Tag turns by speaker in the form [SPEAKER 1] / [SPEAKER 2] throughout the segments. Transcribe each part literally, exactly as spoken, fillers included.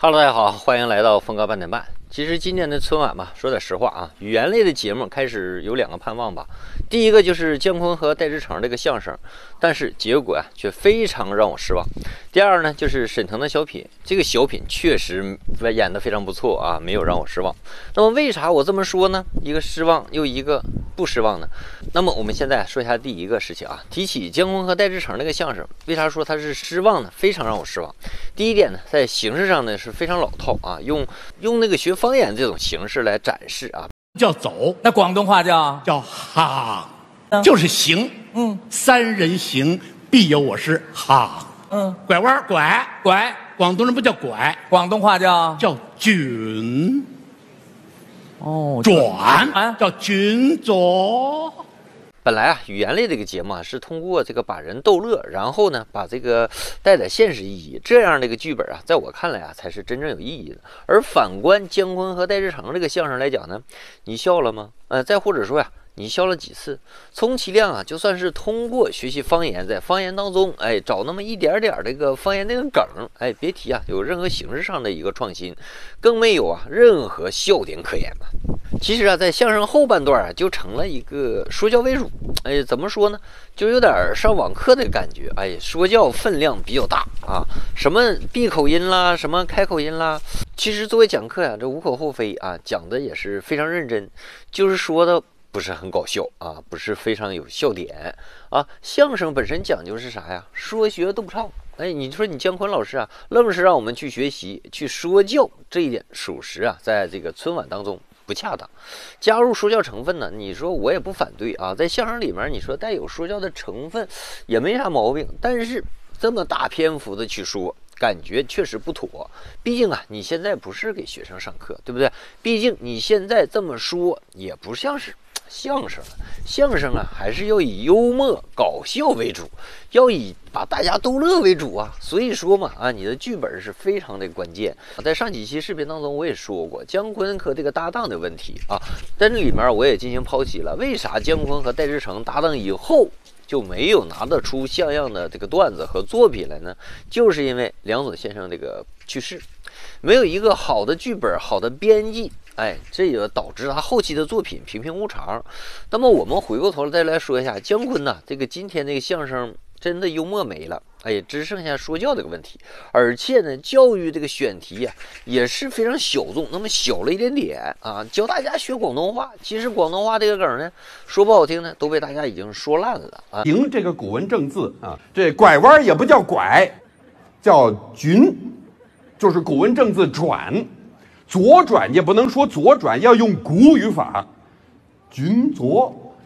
[SPEAKER 1] Hello， 大家好，欢迎来到峰哥八点半。其实今年的春晚嘛，说点实话啊，语言类的节目开始有两个盼望吧。第一个就是姜昆和戴志诚这个相声，但是结果啊却非常让我失望。第二呢，就是沈腾的小品，这个小品确实演得非常不错啊，没有让我失望。那么为啥我这么说呢？一个失望又一个不失望呢？那么我们现在说一下第一个事情啊，提起姜昆和戴志诚这个相声，为啥说它是失望呢？非常让我失望。第一点呢，在形式上呢是非常老套啊，用用那个学方言这种形式来展示啊，
[SPEAKER 2] 叫走，
[SPEAKER 3] 那广东话叫
[SPEAKER 2] 叫哈，就是行，
[SPEAKER 3] 嗯，
[SPEAKER 2] 三人行必有我师，哈，
[SPEAKER 3] 嗯，
[SPEAKER 2] 拐弯拐
[SPEAKER 3] 拐，
[SPEAKER 2] 广东人不叫拐，
[SPEAKER 3] 广东话叫
[SPEAKER 2] 叫卷，
[SPEAKER 3] 哦
[SPEAKER 2] 转
[SPEAKER 3] 啊
[SPEAKER 2] 叫卷左。
[SPEAKER 1] 本来啊，语言类这个节目啊，是通过这个把人逗乐，然后呢，把这个带点现实意义，这样的一个剧本啊，在我看来啊，才是真正有意义的。而反观姜昆和戴志诚这个相声来讲呢，你笑了吗？呃，再或者说呀、啊，你笑了几次？充其量啊，就算是通过学习方言，在方言当中，哎，找那么一点点这个方言那个梗，哎，别提啊，有任何形式上的一个创新，更没有啊任何笑点可言嘛。其实啊，在相声后半段啊，就成了一个说教为主。哎，怎么说呢？就有点上网课的感觉。哎，说教分量比较大啊，什么闭口音啦，什么开口音啦。其实作为讲课呀、啊，这无可厚非啊，讲的也是非常认真，就是说的不是很搞笑啊，不是非常有笑点啊。相声本身讲究是啥呀？说学逗唱。哎，你说你姜昆老师啊，愣是让我们去学习去说教，这一点属实啊，在这个春晚当中不恰当。加入说教成分呢，你说我也不反对啊，在相声里面你说带有说教的成分也没啥毛病，但是这么大篇幅的去说，感觉确实不妥。毕竟啊，你现在不是给学生上课，对不对？毕竟你现在这么说也不像是相声了，相声啊还是要以幽默搞笑为主，要以把大家逗乐为主啊。所以说嘛啊，你的剧本是非常的关键。在上几期视频当中我也说过姜昆和这个搭档的问题啊，在这里面我也进行剖析了，为啥姜昆和戴志诚搭档以后就没有拿得出像样的这个段子和作品来呢？就是因为梁左先生这个去世，没有一个好的剧本、好的编辑，哎，这也导致他后期的作品平平无常。那么我们回过头来再来说一下姜昆呐，这个今天这个相声真的幽默没了，哎，只剩下说教这个问题。而且呢，教育这个选题呀、啊、也是非常小众，那么小了一点点啊，教大家学广东话。其实广东话这个梗呢，说不好听呢，都被大家已经说烂了啊。
[SPEAKER 4] 行这个古文正字啊，这拐弯也不叫拐，叫均，就是古文正字转。左转也不能说左转，要用古语法，均左。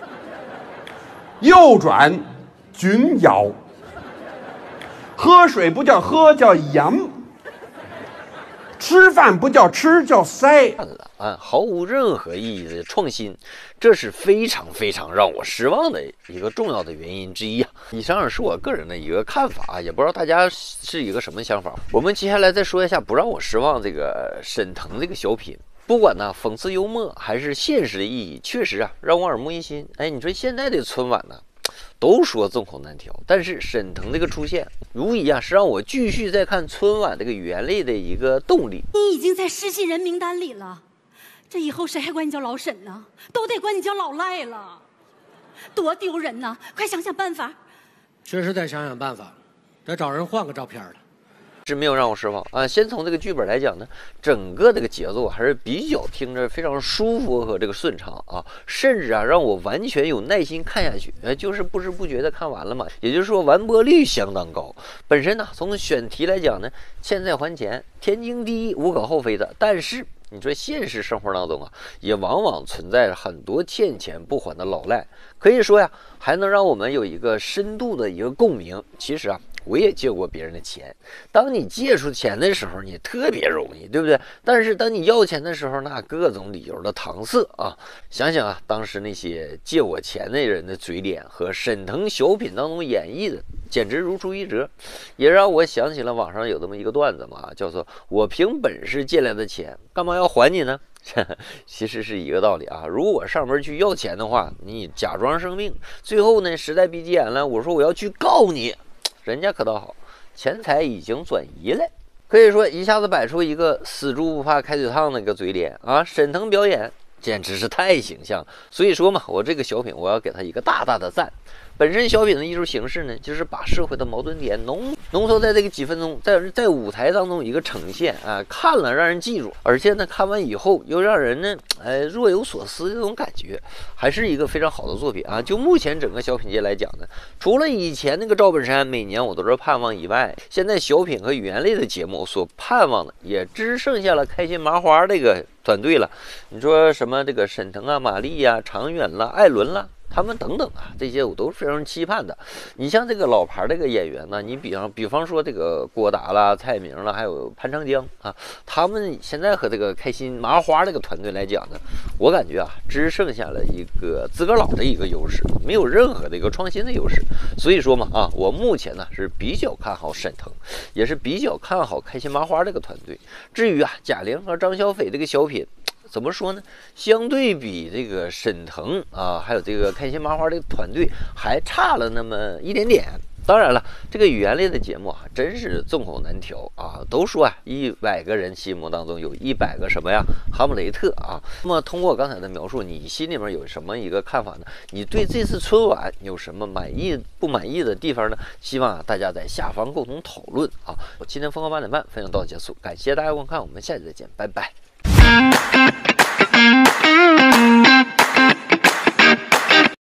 [SPEAKER 4] 右转均摇。喝水不叫喝，叫饮。吃饭不叫吃，叫塞
[SPEAKER 1] 啊，毫无任何意义的创新，这是非常非常让我失望的一个重要的原因之一啊。以上是我个人的一个看法啊，也不知道大家是一个什么想法。我们接下来再说一下不让我失望这个沈腾这个小品，不管呢讽刺幽默还是现实的意义，确实啊让我耳目一新。哎，你说现在的春晚呢？都说众口难调，但是沈腾这个出现，无疑啊是让我继续再看春晚这个语言类的一个动力。
[SPEAKER 5] 你已经在失信人名单里了，这以后谁还管你叫老沈呢？都得管你叫老赖了，多丢人呐！快想想办法。
[SPEAKER 6] 确实得想想办法，得找人换个照片了。
[SPEAKER 1] 是没有让我失望啊！先从这个剧本来讲呢，整个这个节奏还是比较听着非常舒服和这个顺畅啊，甚至啊让我完全有耐心看下去，呃，就是不知不觉的看完了嘛。也就是说完播率相当高。本身呢，从选题来讲呢，欠债还钱，天经地义，无可厚非的。但是你说现实生活当中啊，也往往存在着很多欠钱不还的老赖，可以说呀，还能让我们有一个深度的一个共鸣。其实啊，我也借过别人的钱，当你借出钱的时候，你特别容易，对不对？但是当你要钱的时候，那各种理由的搪塞啊！想想啊，当时那些借我钱的人的嘴脸和沈腾小品当中演绎的，简直如出一辙，也让我想起了网上有这么一个段子嘛，叫做“我凭本事借来的钱，干嘛要还你呢？”其实是一个道理啊。如果上门去要钱的话，你假装生病，最后呢时代逼急眼了，我说我要去告你，人家可倒好，钱财已经转移了。 可以说一下子摆出一个死猪不怕开水烫的一个嘴脸啊！沈腾表演简直是太形象，所以说嘛，我这个小品我要给他一个大大的赞。本身小品的艺术形式呢，就是把社会的矛盾点浓浓缩在这个几分钟，在在舞台当中一个呈现啊，看了让人记住，而且呢，看完以后又让人呢，哎，若有所思的这种感觉，还是一个非常好的作品啊。就目前整个小品界来讲呢，除了以前那个赵本山每年我都是盼望以外，现在小品和语言类的节目所盼望的，也只剩下了开心麻花这个团队了。你说什么这个沈腾啊、马丽呀、常远啦、艾伦啦。他们等等啊，这些我都是非常期盼的。你像这个老牌这个演员呢，你比方比方说这个郭达啦、蔡明啦，还有潘长江啊，他们现在和这个开心麻花这个团队来讲呢，我感觉啊，只剩下了一个资格老的一个优势，没有任何的一个创新的优势。所以说嘛啊，我目前呢是比较看好沈腾，也是比较看好开心麻花这个团队。至于啊，贾玲和张小斐这个小品。怎么说呢？相对比这个沈腾啊，还有这个开心麻花这个团队，还差了那么一点点。当然了，这个语言类的节目啊，真是众口难调啊。都说啊，一百个人心目当中有一百个什么呀？哈姆雷特啊。那么通过刚才的描述，你心里面有什么一个看法呢？你对这次春晚有什么满意不满意的地方呢？希望啊大家在下方共同讨论啊。我今天疯狂八点半分享到此结束，感谢大家观看，我们下期再见，拜拜。